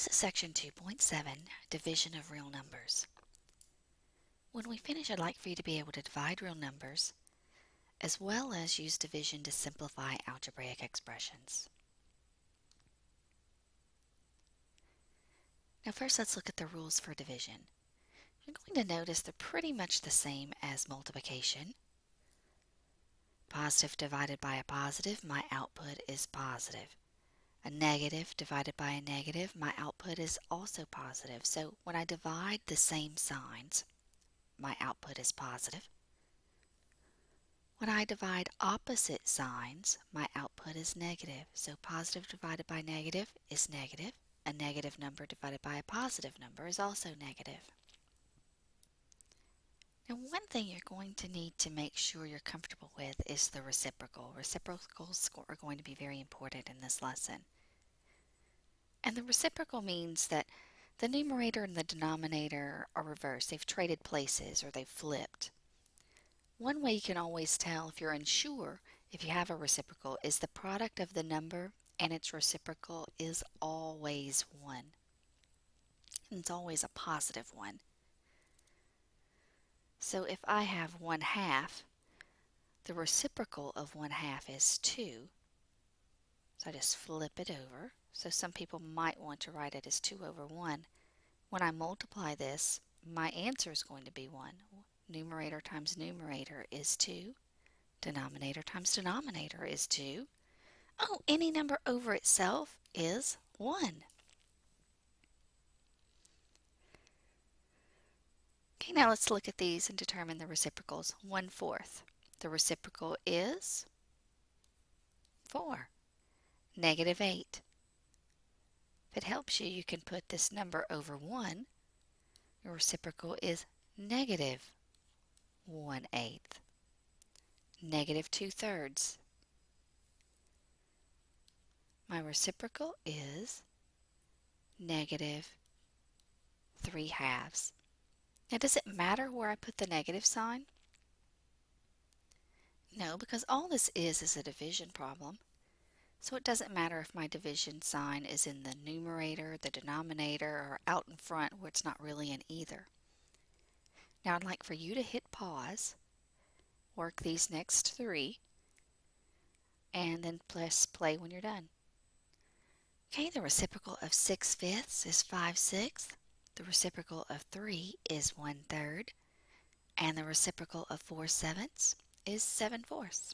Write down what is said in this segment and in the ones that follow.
This is section 2.7, division of real numbers. When we finish, I'd like for you to be able to divide real numbers, as well as use division to simplify algebraic expressions. Now first let's look at the rules for division. You're going to notice they're pretty much the same as multiplication. Positive divided by a positive, my output is positive. A negative divided by a negative, my output is also positive. So when I divide the same signs, my output is positive. When I divide opposite signs, my output is negative. So positive divided by negative is negative. A negative number divided by a positive number is also negative. Now one thing you're going to need to make sure you're comfortable with is the reciprocal. Reciprocals are going to be very important in this lesson. And the reciprocal means that the numerator and the denominator are reversed. They've traded places or they've flipped. One way you can always tell if you're unsure if you have a reciprocal is the product of the number and its reciprocal is always 1. And it's always a positive 1. So if I have 1/2, the reciprocal of 1/2 is 2. So I just flip it over. So some people might want to write it as 2 over 1. When I multiply this, my answer is going to be 1. Numerator times numerator is 2. Denominator times denominator is 2. Oh, any number over itself is 1. Okay, now let's look at these and determine the reciprocals. 1/4. The reciprocal is 4. -8. If it helps you, you can put this number over 1. Your reciprocal is -1/8. -2/3. My reciprocal is -3/2. Now, does it matter where I put the negative sign? No, because all this is a division problem. So it doesn't matter if my division sign is in the numerator, the denominator, or out in front where it's not really in either. Now I'd like for you to hit pause, work these next 3, and then press play when you're done. Okay, the reciprocal of 6/5 is 5/6. The reciprocal of 3 is 1/3. And the reciprocal of 4/7 is 7/4.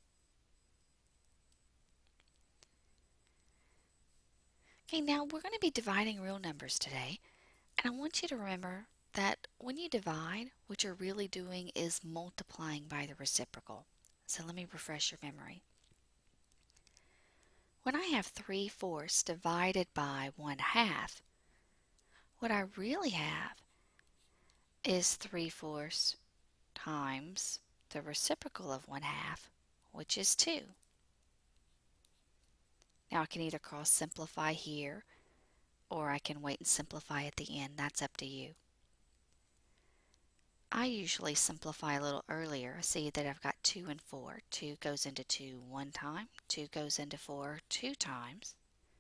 Okay, now we're going to be dividing real numbers today, and I want you to remember that when you divide, what you're really doing is multiplying by the reciprocal. So let me refresh your memory. When I have 3/4 divided by 1/2, what I really have is 3/4 times the reciprocal of 1/2, which is 2. Now I can either cross simplify here or I can wait and simplify at the end. That's up to you. I usually simplify a little earlier. I see that I've got 2 and 4. 2 goes into 2 one time. 2 goes into 4 2 times.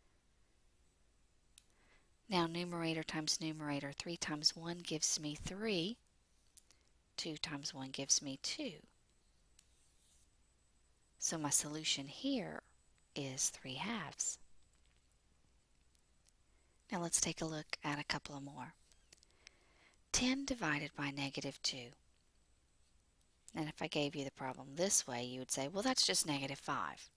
Now numerator times numerator. 3 times 1 gives me 3. 2 times 1 gives me 2. So my solution here is 3/2. Now let's take a look at a couple of more. 10 divided by -2. And if I gave you the problem this way, you would say, well, that's just -5.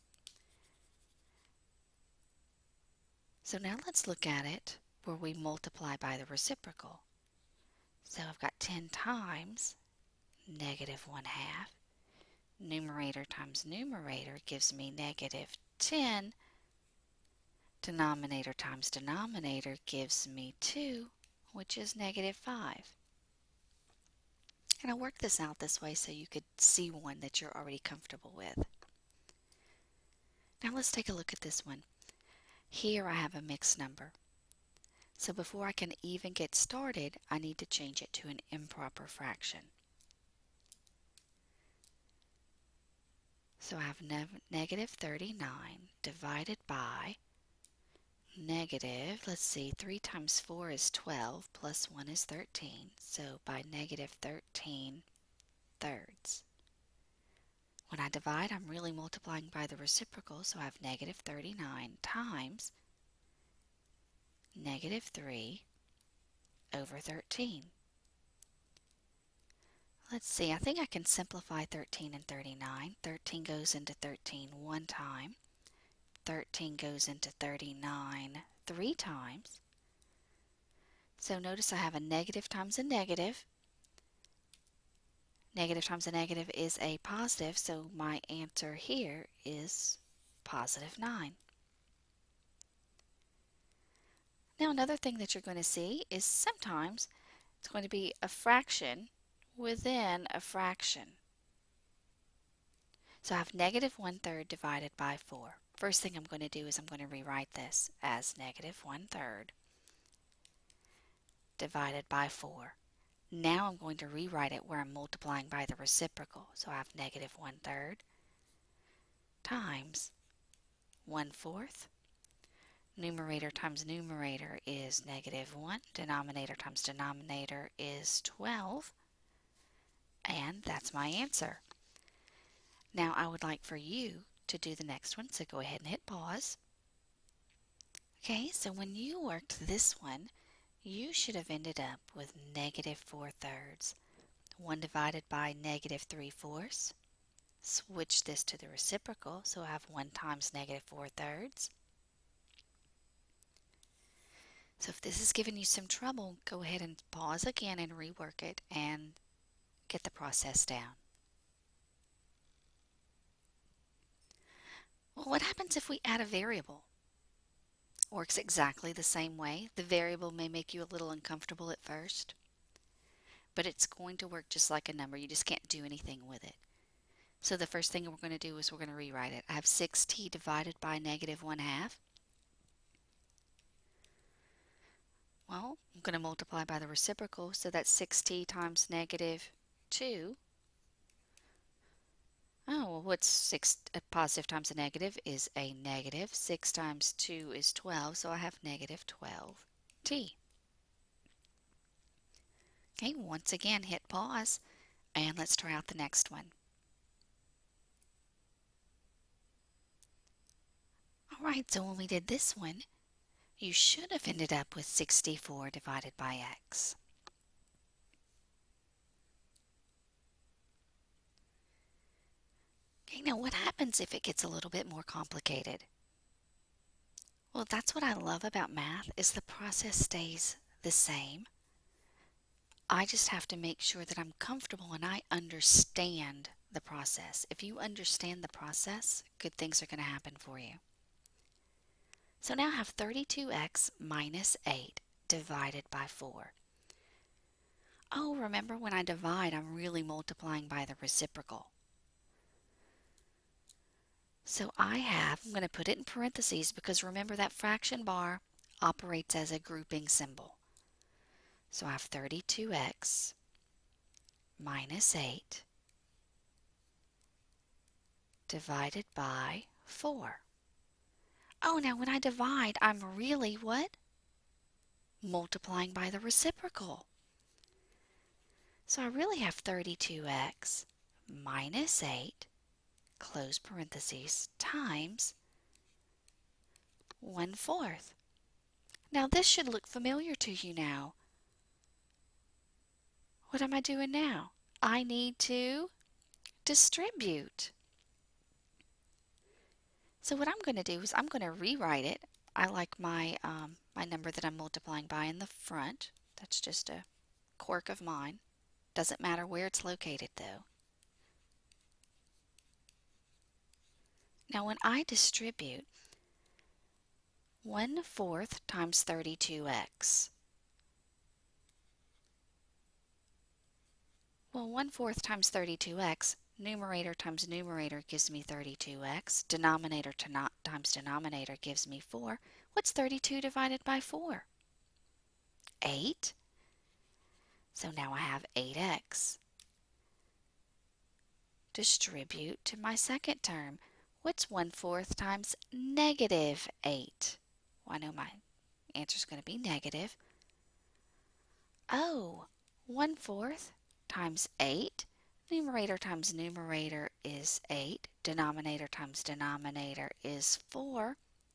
So now let's look at it where we multiply by the reciprocal. So I've got 10 times -1/2. Numerator times numerator gives me -10. Denominator times denominator gives me 2, which is -5. And I worked this out this way so you could see one that you're already comfortable with. Now let's take a look at this one. Here I have a mixed number. So before I can even get started, I need to change it to an improper fraction. So I have -39 divided by negative, let's see, 3 times 4 is 12, plus 1 is 13. So by negative 13 thirds. When I divide, I'm really multiplying by the reciprocal, so I have negative 39 times negative 3 over 13. Let's see, I think I can simplify 13 and 39. 13 goes into 13 one time. 13 goes into 39 three times. So notice I have a negative times a negative. Negative times a negative is a positive, so my answer here is positive 9. Now another thing that you're going to see is sometimes it's going to be a fraction within a fraction. So I have negative 1/3 divided by 4. First thing I'm going to do is I'm going to rewrite this as negative 1/3 divided by 4. Now I'm going to rewrite it where I'm multiplying by the reciprocal. So I have negative 1/3 times 1/4. Numerator times numerator is negative 1. Denominator times denominator is 12. And that's my answer. Now I would like for you to do the next one, so go ahead and hit pause. Okay, so when you worked this one, you should have ended up with negative 4/3. 1 divided by negative 3/4. Switch this to the reciprocal, so I have 1 times negative 4/3. So if this is giving you some trouble, go ahead and pause again and rework it and get the process down. Well, what happens if we add a variable? Works exactly the same way. The variable may make you a little uncomfortable at first, but it's going to work just like a number. You just can't do anything with it. So the first thing we're going to do is we're going to rewrite it. I have 6t divided by negative 1/2. Well, I'm going to multiply by the reciprocal, so that's 6t times negative 2. Oh, well, what's 6 positive times a negative is a negative. 6 times 2 is 12, so I have negative 12t. Okay, once again, hit pause, and let's try out the next one. All right, so when we did this one, you should have ended up with 64 divided by x. Okay, now what happens if it gets a little bit more complicated? Well, that's what I love about math, is the process stays the same. I just have to make sure that I'm comfortable and I understand the process. If you understand the process, good things are going to happen for you. So now I have 32x minus 8 divided by 4. Oh, remember when I divide, I'm really multiplying by the reciprocal. So I'm going to put it in parentheses because remember that fraction bar operates as a grouping symbol. So I have 32x minus 8 divided by 4. Oh, now when I divide, I'm really what? Multiplying by the reciprocal. So I really have 32x minus 8, close parentheses, times 1/4. Now this should look familiar to you now. What am I doing now? I need to distribute. So what I'm going to do is I'm going to rewrite it. I like my number that I'm multiplying by in the front. That's just a quirk of mine. Doesn't matter where it's located though. Now when I distribute 1/4 times 32x. Well, 1/4 times 32x, numerator times numerator gives me 32x. Denominator times denominator gives me 4. What's 32 divided by 4? 8. So now I have 8x. Distribute to my second term. What's 1/4 times negative 8? Well, I know my answer is going to be negative. Oh, 1/4 times 8. Numerator times numerator is 8. Denominator times denominator is 4.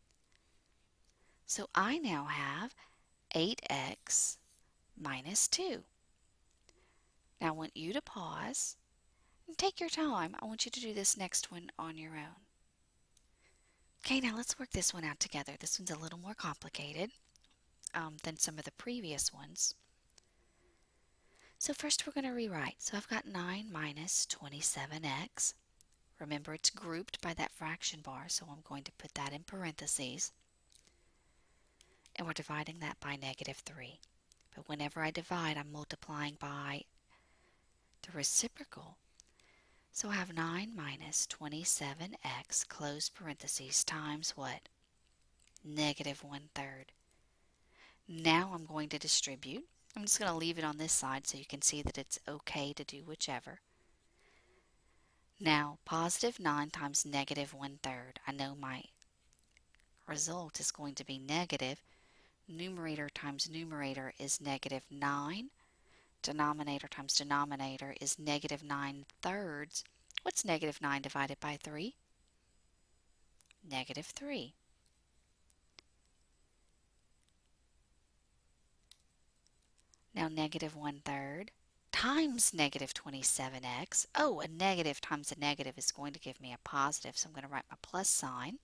So I now have 8x minus 2. Now I want you to pause and take your time. I want you to do this next one on your own. Okay, now let's work this one out together. This one's a little more complicated than some of the previous ones. So first we're going to rewrite. So I've got 9 minus 27x. Remember, it's grouped by that fraction bar, so I'm going to put that in parentheses. And we're dividing that by -3. But whenever I divide, I'm multiplying by the reciprocal. So I have 9 minus 27x, close parentheses, times what? -1/3. Now I'm going to distribute. I'm just going to leave it on this side so you can see that it's okay to do whichever. Now, positive 9 times -1/3. I know my result is going to be negative. Numerator times numerator is -9. Denominator times denominator is -9/3. What's -9 divided by 3? -3. Now -1/3 times -27x. Oh, a negative times a negative is going to give me a positive, so I'm going to write my plus sign.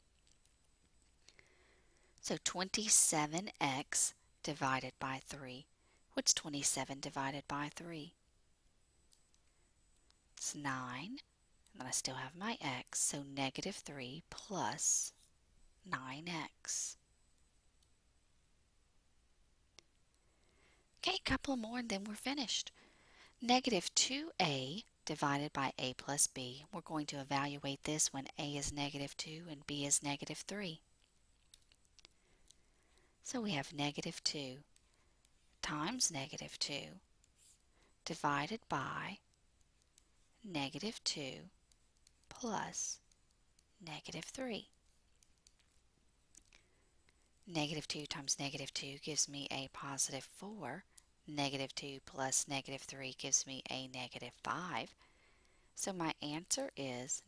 So 27x divided by 3. What's 27 divided by 3? It's 9. And then I still have my x, so -3 plus 9x. Okay, a couple more and then we're finished. -2a divided by a plus b. We're going to evaluate this when a is -2 and b is -3. So we have -2 times -2 divided by -2 plus -3. -2 times -2 gives me a +4. -2 plus -3 gives me a -5. So my answer is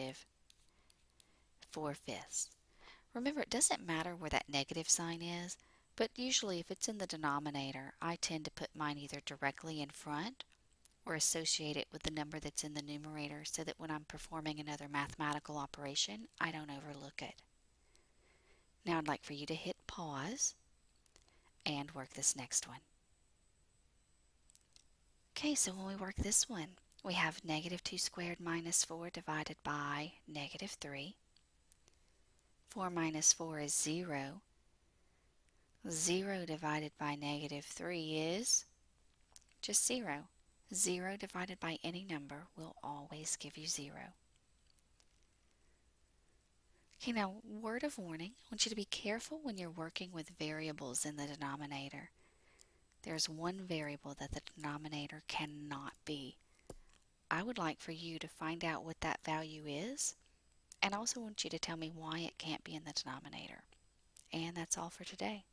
-4/5. Remember, it doesn't matter where that negative sign is, but usually if it's in the denominator, I tend to put mine either directly in front or associate it with the number that's in the numerator so that when I'm performing another mathematical operation, I don't overlook it. Now I'd like for you to hit pause and work this next one. Okay, so when we work this one, we have -2 squared minus 4 divided by -3. 4 minus 4 is 0. 0 divided by -3 is just 0. 0 divided by any number will always give you 0. Okay, now, word of warning, I want you to be careful when you're working with variables in the denominator. There's one variable that the denominator cannot be. I would like for you to find out what that value is, and I also want you to tell me why it can't be in the denominator. And that's all for today.